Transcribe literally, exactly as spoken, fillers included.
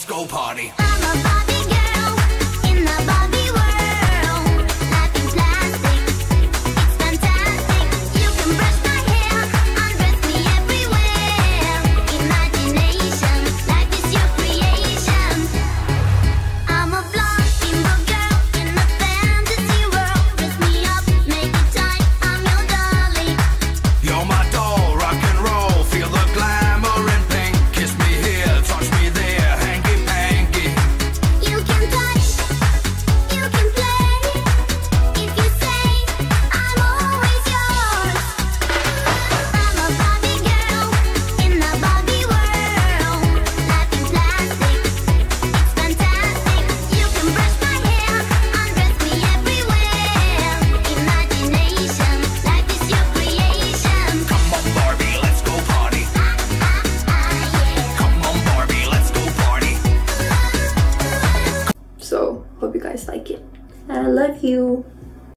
let's go party. I'm a Barbie girl in the Barbie world. Life in plastic, it's fantastic. You can brush my hair, undress me everywhere. Imagination, life is your creation. I'm a blonde bimbo girl in a fantasy world. Dress me up, make it tight, I'm your darling. You're my doll, rock and roll, feel the glamour and pink. Kiss me here, touch me there, hanky panky. You can touch, you can play. If you say, I'm always yours. I'm a Barbie girl in the Barbie world. Life in plastic, it's fantastic. You can brush my hair, undress me everywhere. Imagination, life is your creation. Come on Barbie, let's go party. Come on Barbie, let's go party. So hope you guys like it. I love you.